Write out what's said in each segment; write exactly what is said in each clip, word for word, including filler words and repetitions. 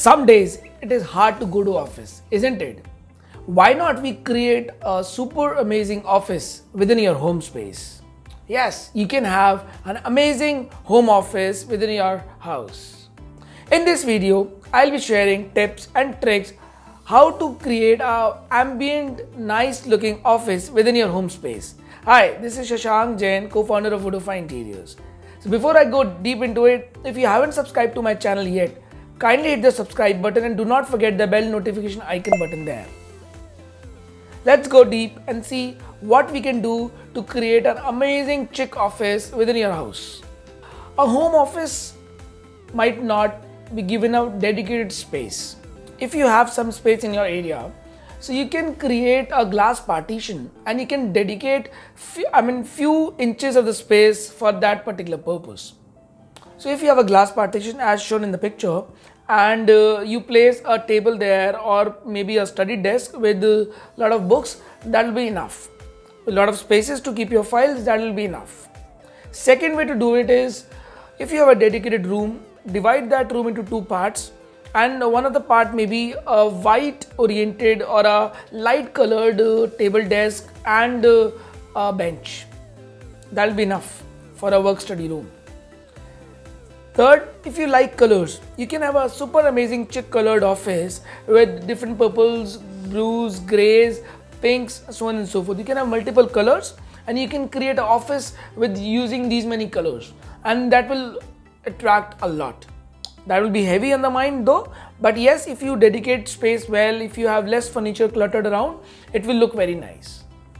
Some days it is hard to go to office, isn't it? Why not we create a super amazing office within your home space? Yes, you can have an amazing home office within your house. In this video, I'll be sharing tips and tricks how to create a ambient, nice looking office within your home space. Hi, this is Shashank Jain, co-founder of Vodafone Interiors. So before I go deep into it, if you haven't subscribed to my channel yet, kindly hit the subscribe button and do not forget the bell notification icon button there. Let's go deep and see what we can do to create an amazing chic office within your house. A home office might not be given a dedicated space. If you have some space in your area, so you can create a glass partition and you can dedicate few, I mean few inches of the space for that particular purpose. So if you have a glass partition as shown in the picture and uh, you place a table there or maybe a study desk with a lot of books, that will be enough. A lot of spaces to keep your files, that will be enough. Second way to do it is, if you have a dedicated room, divide that room into two parts, and one of the part may be a white oriented or a light colored uh, table desk and uh, a bench. That will be enough for a work study room. Third, if you like colors, you can have a super amazing chic colored office with different purples, blues, grays, pinks, so on and so forth. You can have multiple colors and you can create an office with using these many colors, and that will attract a lot. That will be heavy on the mind though, but yes, if you dedicate space well, if you have less furniture cluttered around, it will look very nice.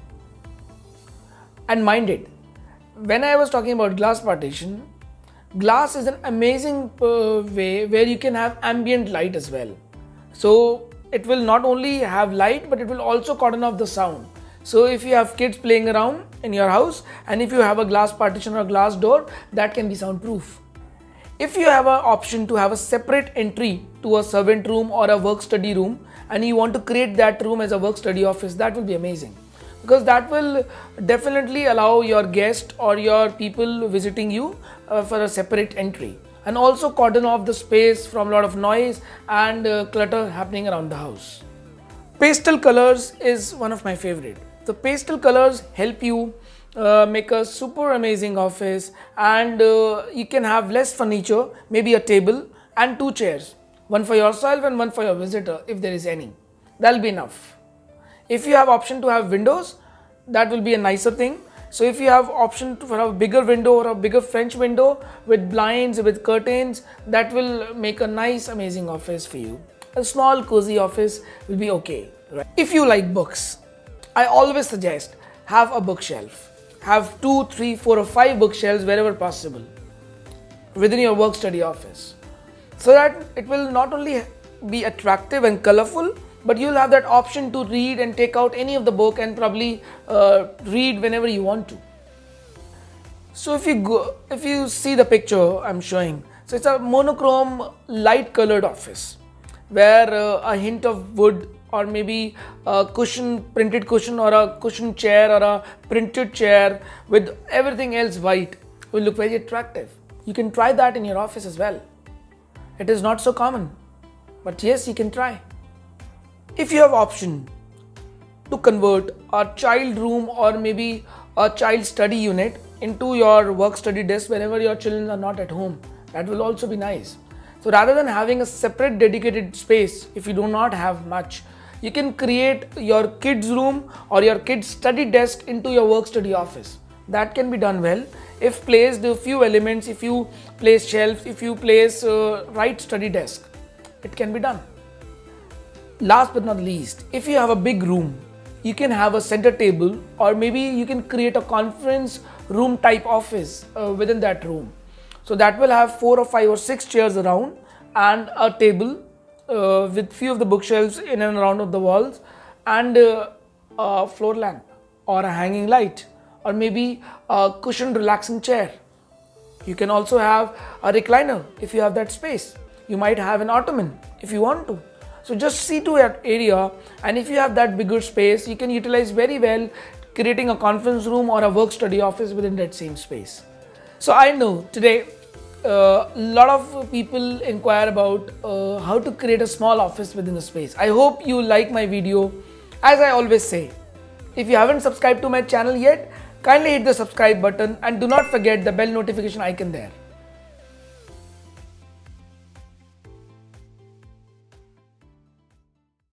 And mind it, when I was talking about glass partition, glass is an amazing uh, way where you can have ambient light as well. So it will not only have light, but it will also cordon off the sound. So if you have kids playing around in your house and if you have a glass partition or a glass door, that can be soundproof. If you have an option to have a separate entry to a servant room or a work study room and you want to create that room as a work study office, that will be amazing. Because that will definitely allow your guest or your people visiting you uh, for a separate entry, and also cordon off the space from a lot of noise and uh, clutter happening around the house. Pastel colors is one of my favorite. The pastel colors help you uh, make a super amazing office, and uh, you can have less furniture, maybe a table and two chairs, one for yourself and one for your visitor if there is any. That will be enough. If you have option to have windows, that will be a nicer thing. So if you have option to have a bigger window or a bigger French window with blinds, with curtains, that will make a nice amazing office for you. A small cozy office will be okay. Right? If you like books, I always suggest have a bookshelf. Have two, three, four or five bookshelves wherever possible within your work study office, so that it will not only be attractive and colorful, but you'll have that option to read and take out any of the book and probably uh, read whenever you want to. So if you go, if you see the picture I'm showing, so it's a monochrome light colored office where uh, a hint of wood or maybe a cushion, printed cushion or a cushion chair or a printed chair with everything else white will look very attractive. You can try that in your office as well. It is not so common, but yes, you can try. If you have option to convert a child room or maybe a child study unit into your work study desk whenever your children are not at home, that will also be nice. So rather than having a separate dedicated space, if you do not have much, you can create your kids room or your kids study desk into your work study office. That can be done well if placed a few elements, if you place shelves, if you place uh, right study desk, it can be done. Last but not least, if you have a big room, you can have a center table or maybe you can create a conference room type office uh, within that room. So that will have four or five or six chairs around and a table uh, with few of the bookshelves in and around of the walls and uh, a floor lamp or a hanging light or maybe a cushioned relaxing chair. You can also have a recliner if you have that space. You might have an ottoman if you want to. So just see to that area, and if you have that bigger space, you can utilize very well creating a conference room or a work study office within that same space. So I know today a uh, lot of people inquire about uh, how to create a small office within a space. I hope you like my video. As I always say, if you haven't subscribed to my channel yet, kindly hit the subscribe button and do not forget the bell notification icon there.